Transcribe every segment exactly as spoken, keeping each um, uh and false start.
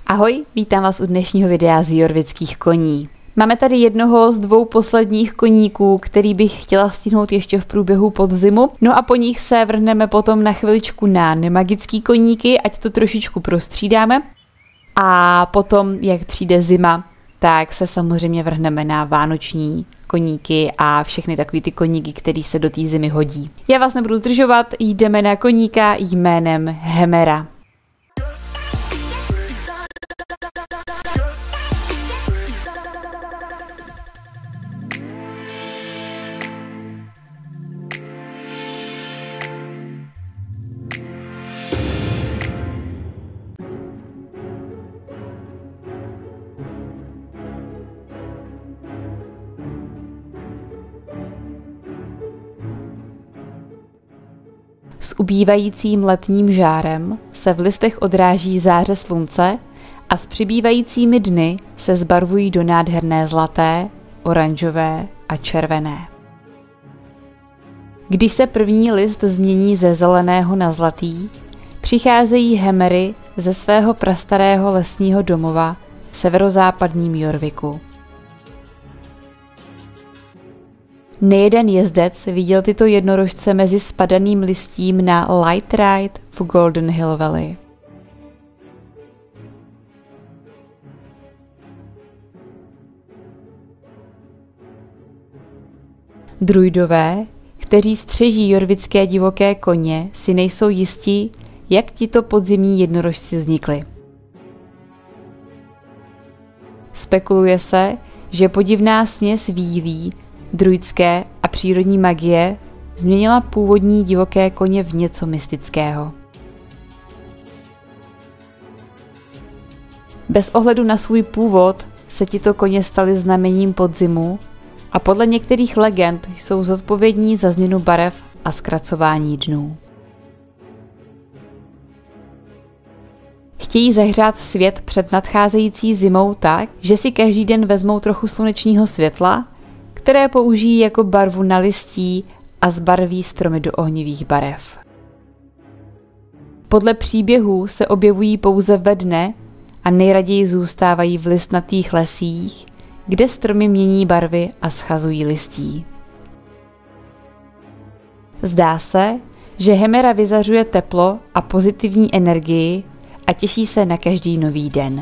Ahoj, vítám vás u dnešního videa z jorvických koní. Máme tady jednoho z dvou posledních koníků, který bych chtěla stihnout ještě v průběhu podzimu. No a po nich se vrhneme potom na chviličku na nemagický koníky, ať to trošičku prostřídáme. A potom, jak přijde zima, tak se samozřejmě vrhneme na vánoční koníky a všechny takový ty koníky, který se do té zimy hodí. Já vás nebudu zdržovat, jdeme na koníka jménem Hemera. S ubývajícím letním žárem se v listech odráží záře slunce a s přibývajícími dny se zbarvují do nádherné zlaté, oranžové a červené. Když se první list změní ze zeleného na zlatý, přicházejí Hemery ze svého prastarého lesního domova v severozápadním Jorviku. Nejeden jezdec viděl tyto jednorožce mezi spadaným listím na Light Ride v Golden Hill Valley. Druidové, kteří střeží jorvické divoké koně, si nejsou jistí, jak tito podzimní jednorožci vznikli. Spekuluje se, že podivná směs vílí, druidské a přírodní magie změnila původní divoké koně v něco mystického. Bez ohledu na svůj původ se tito koně staly znamením podzimu a podle některých legend jsou zodpovědní za změnu barev a zkracování dnů. Chtějí zahřát svět před nadcházející zimou tak, že si každý den vezmou trochu slunečního světla, které použijí jako barvu na listí a zbarví stromy do ohnivých barev. Podle příběhů se objevují pouze ve dne a nejraději zůstávají v listnatých lesích, kde stromy mění barvy a schazují listí. Zdá se, že Hemera vyzařuje teplo a pozitivní energii a těší se na každý nový den.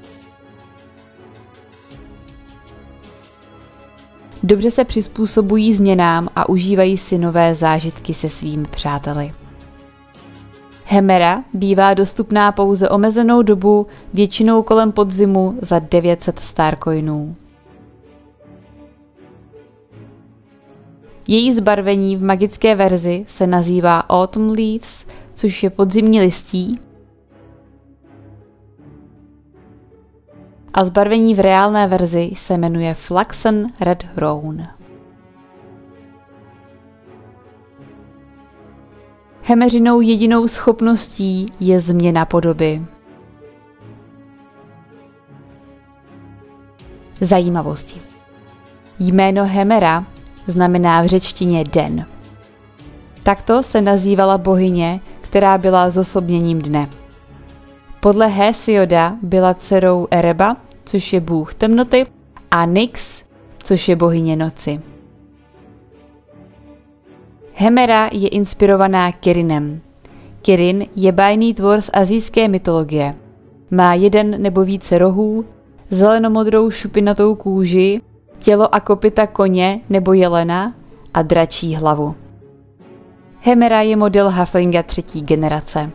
Dobře se přizpůsobují změnám a užívají si nové zážitky se svými přáteli. Hemera bývá dostupná pouze omezenou dobu, většinou kolem podzimu za devět set starcoinů. Její zbarvení v magické verzi se nazývá Autumn Leaves, což je podzimní listí, a zbarvení v reálné verzi se jmenuje Flaxen Red Roan. Hemeřinou jedinou schopností je změna podoby. Zajímavosti. Jméno Hemera znamená v řečtině den. Takto se nazývala bohyně, která byla zosobněním dne. Podle Hésioda byla dcerou Ereba, což je bůh temnoty, a Nyx, což je bohyně noci. Hemera je inspirovaná Kirinem. Kirin je bájný tvor z asijské mytologie. Má jeden nebo více rohů, zelenomodrou šupinatou kůži, tělo a kopyta koně nebo jelena a dračí hlavu. Hemera je model halflinga třetí generace.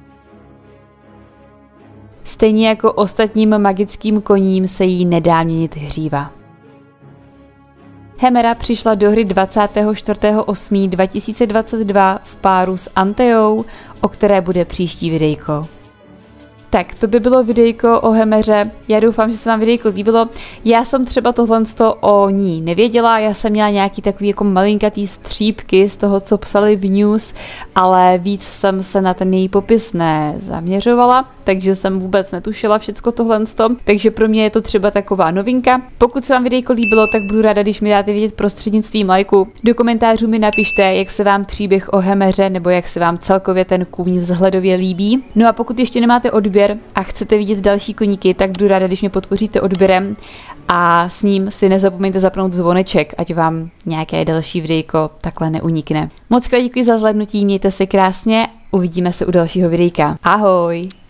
Stejně jako ostatním magickým koním se jí nedá měnit hříva. Hemera přišla do hry dvacátého čtvrtého osmého dva tisíce dvacet dva v páru s Anteou, o které bude příští videjko. Tak, to by bylo videjko o Hemeře. Já doufám, že se vám videjko líbilo. Já jsem třeba tohle o ní nevěděla, já jsem měla nějaký takový jako malinkatý střípky z toho, co psali v news, ale víc jsem se na ten její popis nezaměřovala. takže jsem vůbec netušila všecko tohle, takže pro mě je to třeba taková novinka. Pokud se vám videjko líbilo, tak budu ráda, když mi dáte vědět prostřednictvím lajku. Do komentářů mi napište, jak se vám příběh o Hemeře nebo jak se vám celkově ten kůň vzhledově líbí. No a pokud ještě nemáte odběr a chcete vidět další koníky, tak budu ráda, když mě podpoříte odběrem a s ním si nezapomeňte zapnout zvoneček, ať vám nějaké další videjko takhle neunikne. Moc krát děkuji za zhlédnutí, mějte se krásně, uvidíme se u dalšího videjka. Ahoj!